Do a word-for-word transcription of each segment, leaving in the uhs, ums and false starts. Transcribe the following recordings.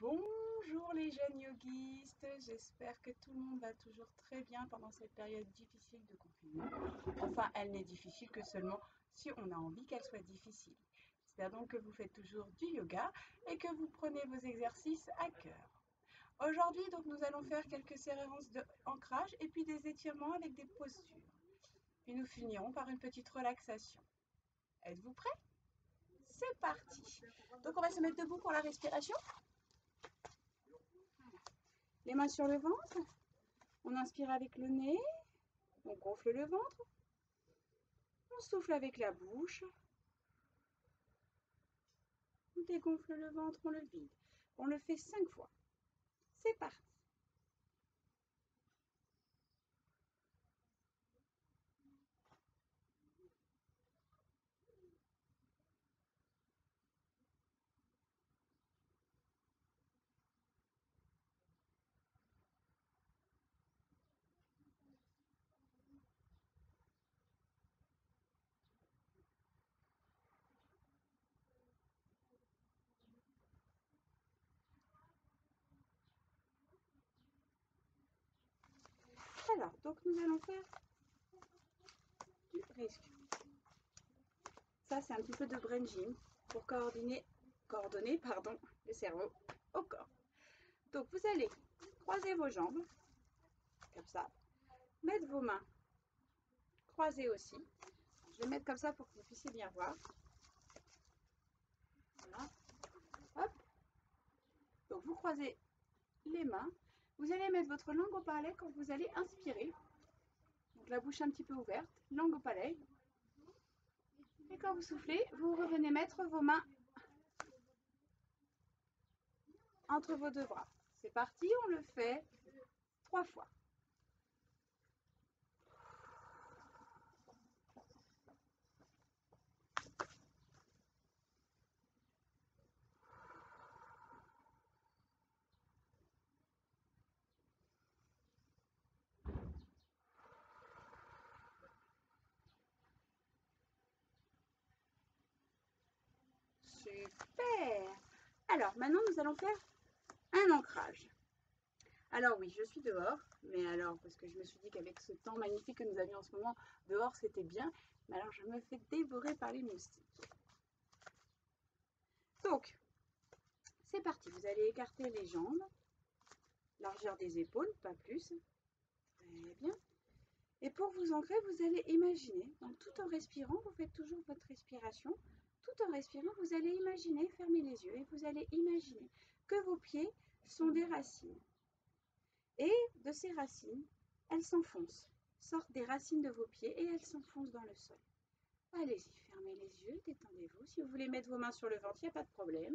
Bonjour les jeunes yogistes, j'espère que tout le monde va toujours très bien pendant cette période difficile de confinement. Enfin, elle n'est difficile que seulement si on a envie qu'elle soit difficile. J'espère donc que vous faites toujours du yoga et que vous prenez vos exercices à cœur. Aujourd'hui, donc, nous allons faire quelques séances d'ancrage et puis des étirements avec des postures. Puis nous finirons par une petite relaxation. Êtes-vous prêts? C'est parti! Donc on va se mettre debout pour la respiration. Les mains sur le ventre, on inspire avec le nez, on gonfle le ventre, on souffle avec la bouche, on dégonfle le ventre, on le vide. On le fait cinq fois. C'est parti. Alors, donc nous allons faire du rescue. Ça, c'est un petit peu de brain gym pour coordonner, coordonner pardon, le cerveau au corps. Donc, vous allez croiser vos jambes, comme ça, mettre vos mains croisées aussi. Je vais mettre comme ça pour que vous puissiez bien voir. Voilà. Hop. Donc, vous croisez les mains. Vous allez mettre votre langue au palais quand vous allez inspirer. Donc, la bouche un petit peu ouverte, langue au palais. Et quand vous soufflez, vous revenez mettre vos mains entre vos deux bras. C'est parti, on le fait trois fois. Super! Alors, maintenant, nous allons faire un ancrage. Alors oui, je suis dehors, mais alors, parce que je me suis dit qu'avec ce temps magnifique que nous avions en ce moment, dehors, c'était bien. Mais alors, je me fais dévorer par les moustiques. Donc, c'est parti. Vous allez écarter les jambes, largeur des épaules, pas plus. Très bien. Et pour vous ancrer, vous allez imaginer, donc tout en respirant, vous faites toujours votre respiration, tout en respirant, vous allez imaginer, fermez les yeux, et vous allez imaginer que vos pieds sont des racines. Et de ces racines, elles s'enfoncent, sortent des racines de vos pieds et elles s'enfoncent dans le sol. Allez-y, fermez les yeux, détendez-vous. Si vous voulez mettre vos mains sur le ventre, il n'y a pas de problème.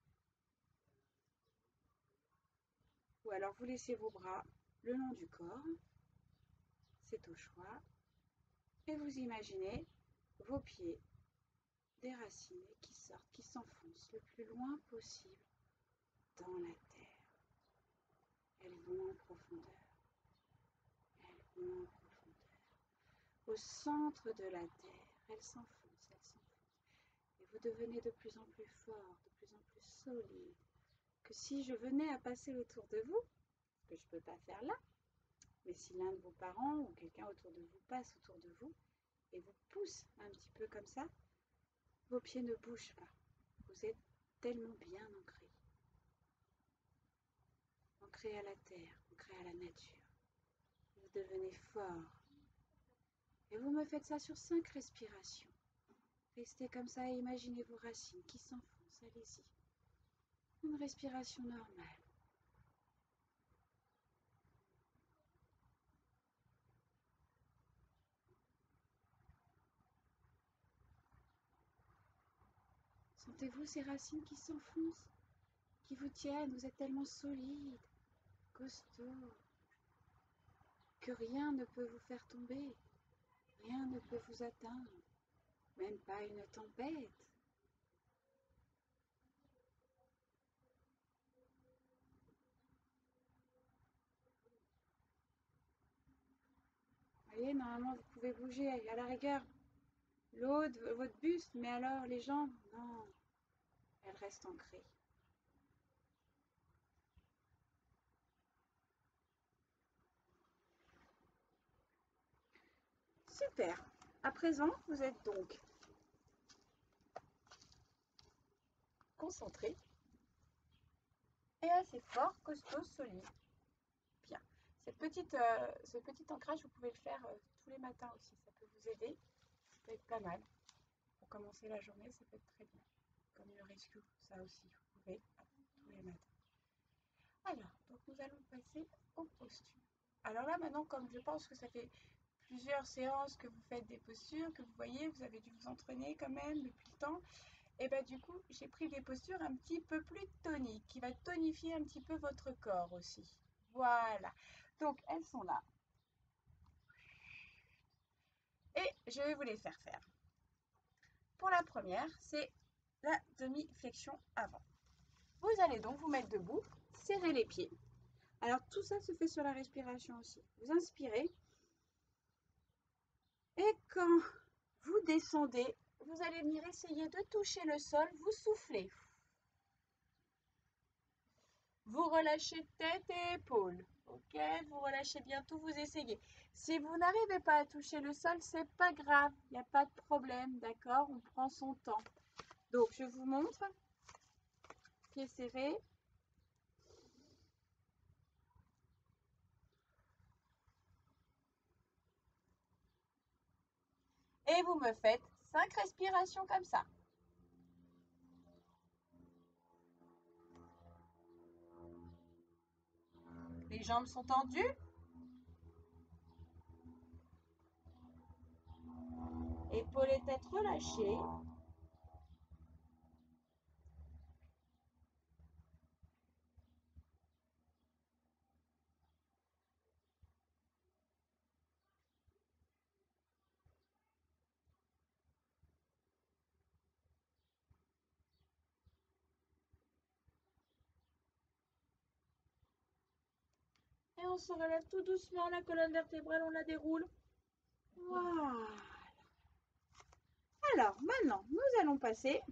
Ou alors vous laissez vos bras le long du corps, c'est au choix. Et vous imaginez vos pieds, des racines qui sortent, qui s'enfoncent le plus loin possible dans la terre. Elles vont en profondeur. Elles vont en profondeur. Au centre de la terre, elles s'enfoncent, elles s'enfoncent. Et vous devenez de plus en plus fort, de plus en plus solide. Que si je venais à passer autour de vous, ce que je ne peux pas faire là, mais si l'un de vos parents ou quelqu'un autour de vous passe autour de vous et vous pousse un petit peu comme ça, vos pieds ne bougent pas. Vous êtes tellement bien ancrés. Ancrés à la terre, ancrés à la nature. Vous devenez fort. Et vous me faites ça sur cinq respirations. Restez comme ça et imaginez vos racines qui s'enfoncent. Allez-y. Une respiration normale. Sentez-vous ces racines qui s'enfoncent, qui vous tiennent. Vous êtes tellement solide, costaud, que rien ne peut vous faire tomber. Rien ne peut vous atteindre. Même pas une tempête. Vous voyez, normalement, vous pouvez bouger à la rigueur l'autre, votre buste, mais alors les jambes, non, elles restent ancrées. Super. À présent, vous êtes donc concentré et assez fort, costaud, solide. Bien. Cette petite, euh, ce petit ancrage, vous pouvez le faire euh, tous les matins aussi. Ça peut vous aider. Ça peut être pas mal. Pour commencer la journée, ça peut être très bien. Comme le rescue, ça aussi, vous pouvez tous les matins. Alors, donc nous allons passer aux postures. Alors là, maintenant, comme je pense que ça fait plusieurs séances que vous faites des postures, que vous voyez, vous avez dû vous entraîner quand même depuis le temps, et bien du coup, j'ai pris des postures un petit peu plus toniques, qui va tonifier un petit peu votre corps aussi. Voilà. Donc, elles sont là. Et je vais vous les faire faire. Pour la première, c'est la demi-flexion avant. Vous allez donc vous mettre debout, serrer les pieds. Alors tout ça se fait sur la respiration aussi. Vous inspirez et quand vous descendez, vous allez venir essayer de toucher le sol, vous soufflez. Vous relâchez tête et épaules. Ok, vous relâchez bien tout, vous essayez. Si vous n'arrivez pas à toucher le sol, c'est pas grave, il n'y a pas de problème, d'accord? On prend son temps. Donc je vous montre. Pieds serrés. Et vous me faites cinq respirations comme ça. Les jambes sont tendues. Épaules et tête relâchées. Et on se relève tout doucement, la colonne vertébrale, on la déroule. Voilà. Alors, maintenant, nous allons passer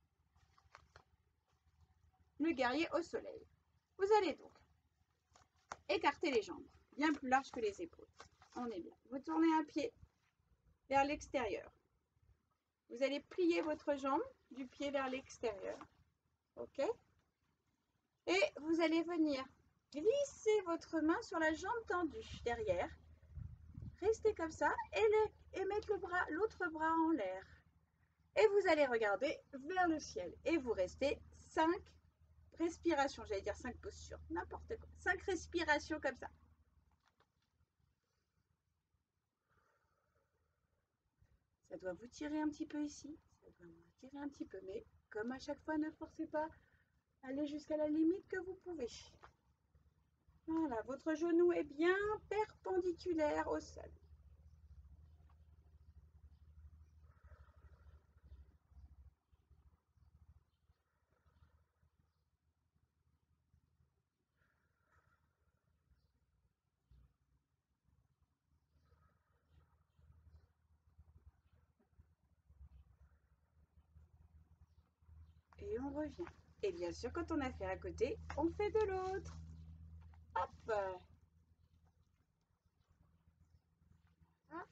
le guerrier au soleil. Vous allez donc écarter les jambes, bien plus larges que les épaules. On est bien. Vous tournez un pied vers l'extérieur. Vous allez plier votre jambe du pied vers l'extérieur. OK? Et vous allez venir glisser votre main sur la jambe tendue derrière. Restez comme ça et, les, et mettre le bras, l'autre bras en l'air. Et vous allez regarder vers le ciel. Et vous restez cinq respirations. J'allais dire cinq postures. N'importe quoi. cinq respirations comme ça. Ça doit vous tirer un petit peu ici. Ça doit vous tirer un petit peu. Mais comme à chaque fois, ne forcez pas. Allez jusqu'à la limite que vous pouvez. Voilà. Votre genou est bien perpendiculaire au sol. Et on revient. Et bien sûr, quand on a fait à côté, on fait de l'autre. Hop. Hop.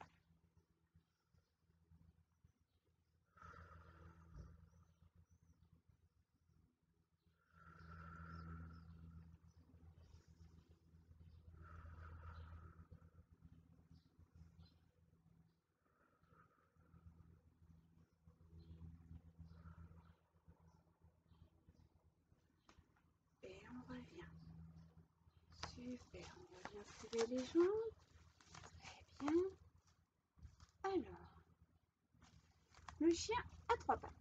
Et on revient. Super, on va bien trouver les jambes. Très bien. Alors, le chien à trois pattes.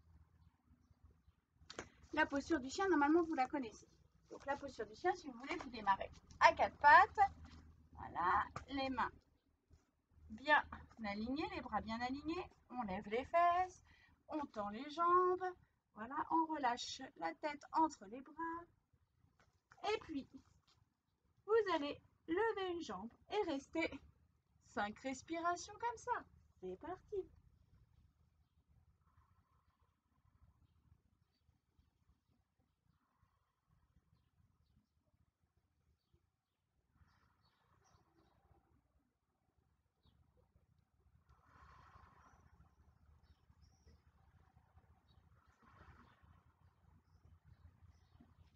La posture du chien, normalement, vous la connaissez. Donc, la posture du chien, si vous voulez, vous démarrez à quatre pattes. Voilà, les mains bien alignées, les bras bien alignés. On lève les fesses, on tend les jambes. Voilà, on relâche la tête entre les bras. Et puis, vous allez lever une jambe et rester cinq respirations comme ça. C'est parti.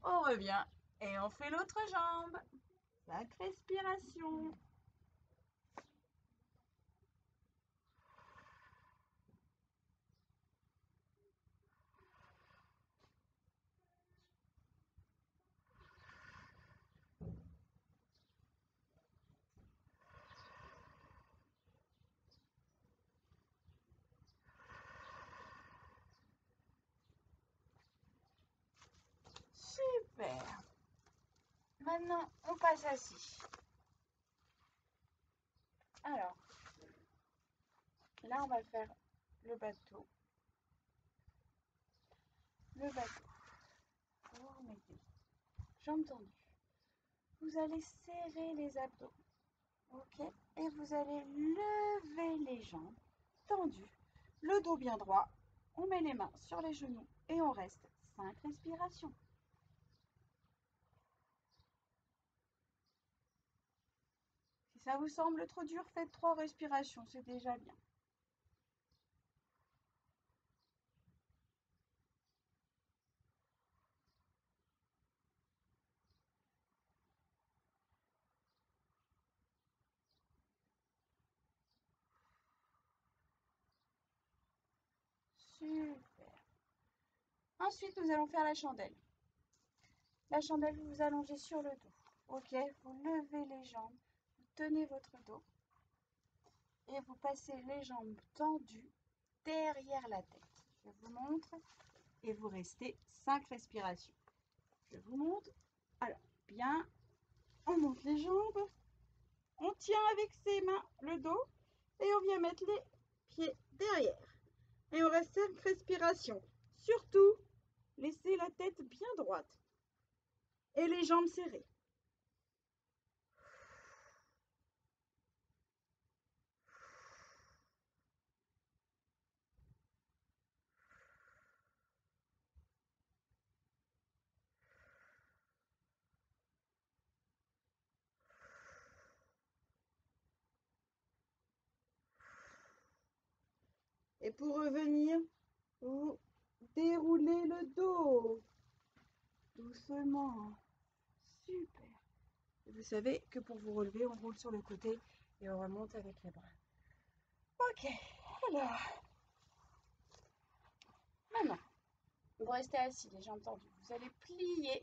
On revient et on fait l'autre jambe. Cinq respirations. Super. Maintenant, on passe assis. Alors, là, on va faire le bateau. Le bateau. Vous remettez jambes tendues. Vous allez serrer les abdos. Ok. Et vous allez lever les jambes tendues. Le dos bien droit. On met les mains sur les genoux et on reste cinq respirations. Si ça vous semble trop dur, faites trois respirations, c'est déjà bien. Super. Ensuite, nous allons faire la chandelle. La chandelle, vous vous allongez sur le dos. Ok, vous levez les jambes, vous tenez votre dos et vous passez les jambes tendues derrière la tête. Je vous montre et vous restez cinq respirations. Je vous montre. Alors, bien, on monte les jambes, on tient avec ses mains le dos et on vient mettre les pieds derrière. Et on reste cinq respirations. Surtout, laissez la tête bien droite et les jambes serrées. Et pour revenir, vous déroulez le dos. Doucement. Super. Et vous savez que pour vous relever, on roule sur le côté et on remonte avec les bras. Ok. Alors. Maintenant, vous restez assis, les jambes tendues. Vous allez plier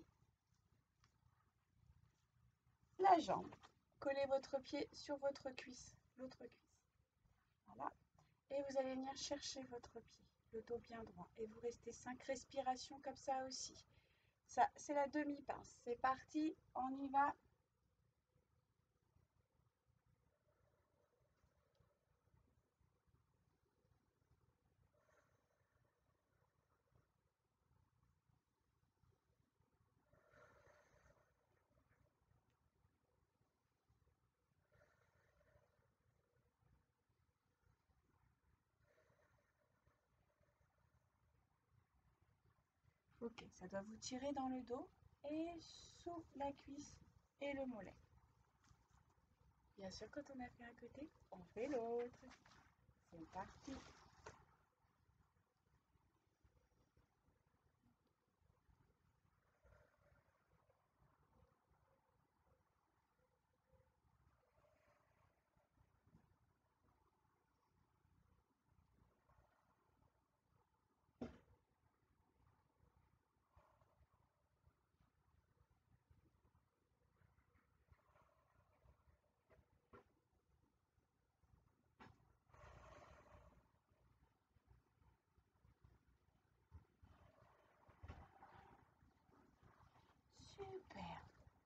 la jambe. Collez votre pied sur votre cuisse, l'autre cuisse. Voilà. Et vous allez venir chercher votre pied, le dos bien droit. Et vous restez cinq respirations comme ça aussi. Ça, c'est la demi-pince. C'est parti, on y va. Ok, ça doit vous tirer dans le dos et sous la cuisse et le mollet. Bien sûr, quand on a fait un côté, on fait l'autre. C'est parti. Super.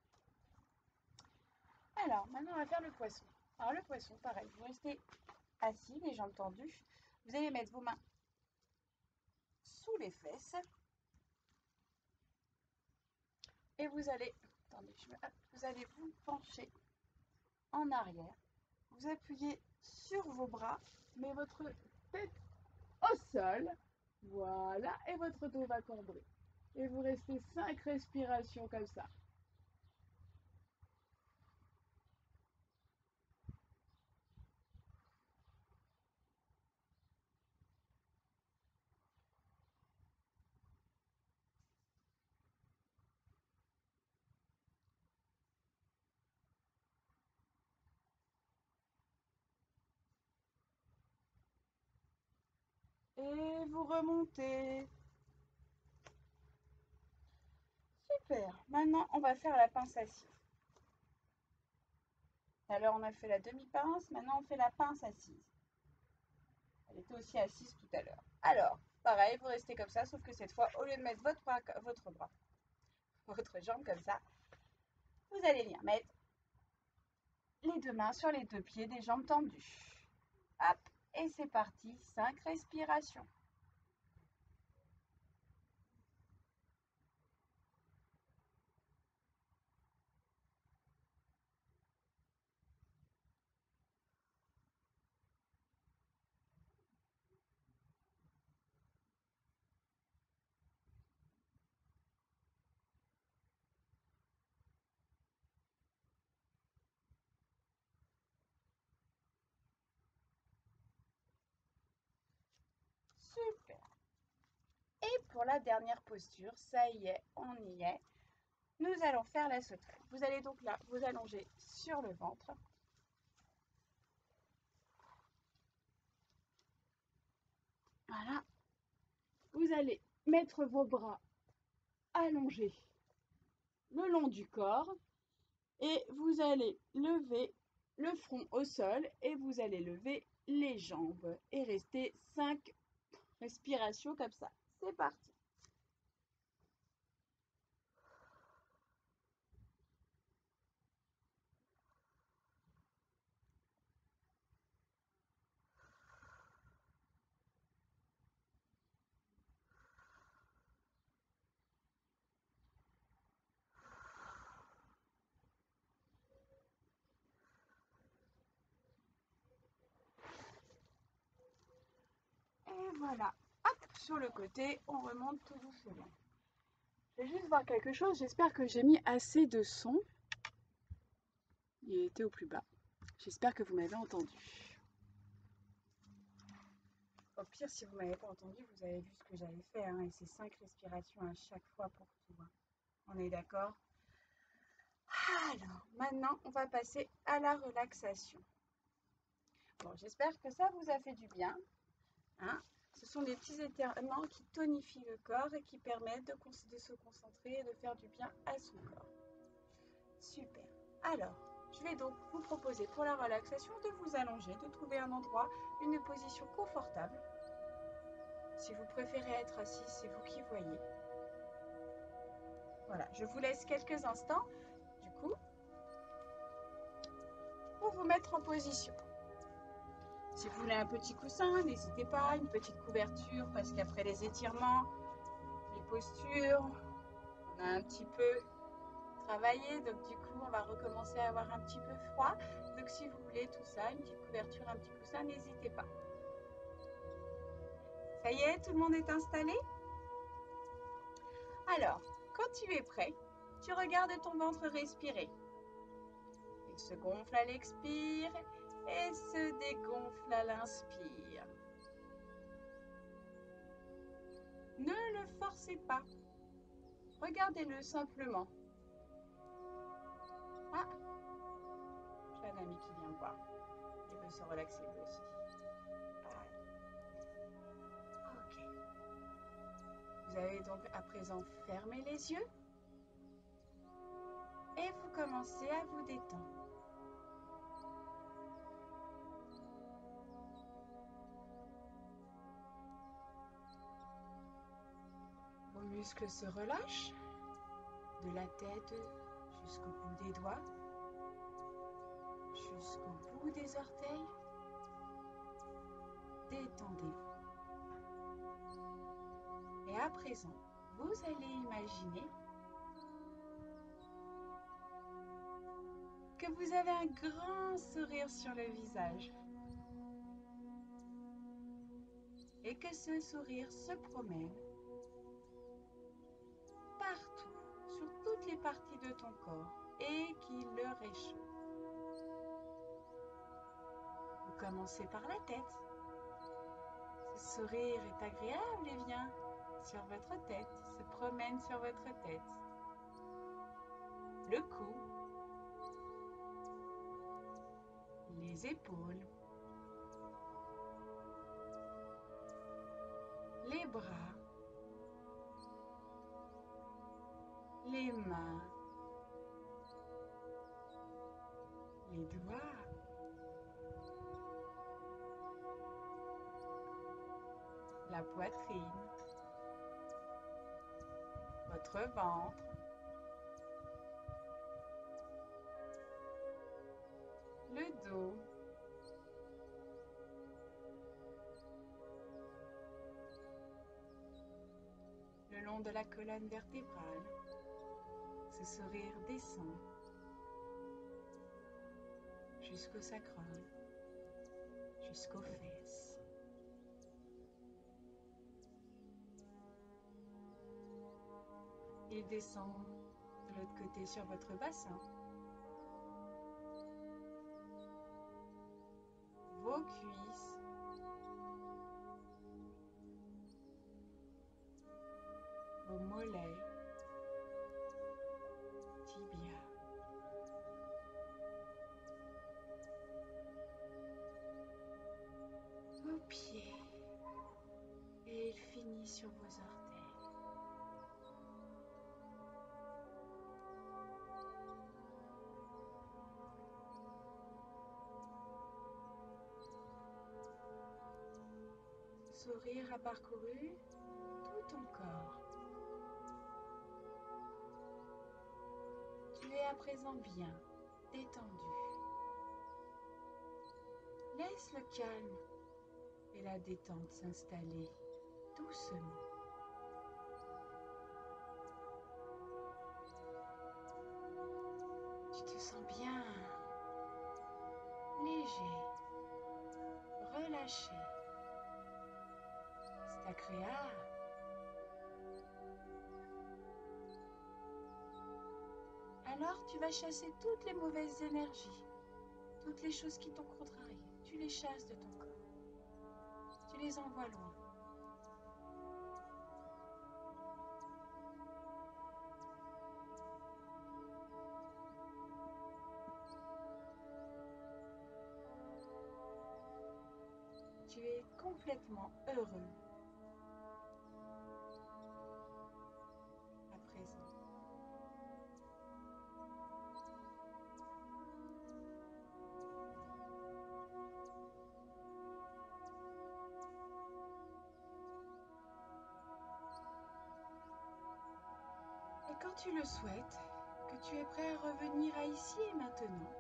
Alors, maintenant, on va faire le poisson. Alors, le poisson, pareil, vous restez assis, les jambes tendues. Vous allez mettre vos mains sous les fesses. Et vous allez, attendez, je me, hop, vous allez vous pencher en arrière. Vous appuyez sur vos bras, mais votre tête au sol. Voilà, et votre dos va combrer. Et vous restez cinq respirations comme ça. Et vous remontez. Super. Maintenant, on va faire la pince assise. Alors, on a fait la demi-pince. Maintenant, on fait la pince assise. Elle était aussi assise tout à l'heure. Alors, pareil, vous restez comme ça, sauf que cette fois, au lieu de mettre votre bras, votre bras, votre jambe comme ça, vous allez venir mettre les deux mains sur les deux pieds des jambes tendues. Hop, et c'est parti, cinq respirations. Super. Et pour la dernière posture, ça y est, on y est. Nous allons faire la sauterelle. Vous allez donc là vous allonger sur le ventre. Voilà. Vous allez mettre vos bras allongés le long du corps et vous allez lever le front au sol et vous allez lever les jambes et rester cinq respirations comme ça. C'est parti. Et voilà. Hop, sur le côté, on remonte tout doucement. Je vais juste voir quelque chose. J'espère que j'ai mis assez de son. Il était au plus bas. J'espère que vous m'avez entendu. Au pire, si vous ne m'avez pas entendu, vous avez vu ce que j'avais fait. Hein, et c'est cinq respirations à chaque fois pour tout. Hein. On est d'accord? Alors, maintenant, on va passer à la relaxation. Bon, j'espère que ça vous a fait du bien. Hein. Ce sont des petits étirements qui tonifient le corps et qui permettent de, de se concentrer et de faire du bien à son corps. Super. Alors, je vais donc vous proposer pour la relaxation de vous allonger, de trouver un endroit, une position confortable. Si vous préférez être assis, c'est vous qui voyez. Voilà, je vous laisse quelques instants, du coup, pour vous mettre en position. Si vous voulez un petit coussin, n'hésitez pas, une petite couverture, parce qu'après les étirements, les postures, on a un petit peu travaillé, donc du coup, on va recommencer à avoir un petit peu froid. Donc si vous voulez tout ça, une petite couverture, un petit coussin, n'hésitez pas. Ça y est, tout le monde est installé? Alors, quand tu es prêt, tu regardes ton ventre respirer. Il se gonfle à l'expire et se dégonfle à l'inspire. Ne le forcez pas. Regardez-le simplement. Ah, j'ai un ami qui vient me voir. Il veut se relaxer lui aussi. Ok. Vous allez donc à présent fermer les yeux et vous commencez à vous détendre. Vos muscles se relâchent de la tête jusqu'au bout des doigts, jusqu'au bout des orteils. Détendez-vous. Et à présent, vous allez imaginer que vous avez un grand sourire sur le visage et que ce sourire se promène partout, sur toutes les parties de ton corps et qu'il le réchauffe. Vous commencez par la tête. Ce sourire est agréable et vient sur votre tête, se promène sur votre tête. Le cou, les épaules, les bras, les mains, les doigts, la poitrine, votre ventre, le dos, le long de la colonne vertébrale. Ce sourire descend jusqu'au sacrum, jusqu'aux fesses. Il descend de l'autre côté sur votre bassin, vos cuisses, vos mollets, tibia, vos pieds, et il finit sur vos orteils. Sourire a parcouru tout ton corps. Tu es à présent bien détendu. Laisse le calme et la détente s'installer doucement. Tu te sens bien, léger, relâché. C'est agréable. Alors tu vas chasser toutes les mauvaises énergies, toutes les choses qui t'ont contrarié. Tu les chasses de ton corps. Tu les envoies loin. Tu es complètement heureux à présent. Et quand tu le souhaites, que tu es prêt à revenir à ici et maintenant,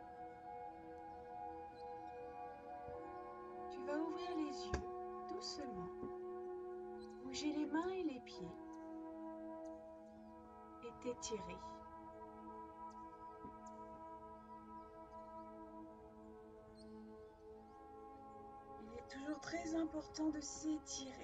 tu vas ouvrir les yeux doucement, bouger les mains et les pieds et t'étirer. Il est toujours très important de s'étirer.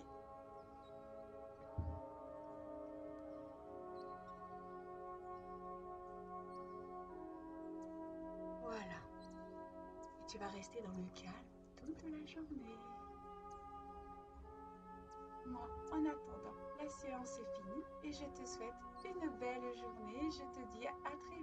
Voilà. Et tu vas rester dans le calme toute la journée. Moi, en attendant, la séance est finie et je te souhaite une belle journée. Je te dis à très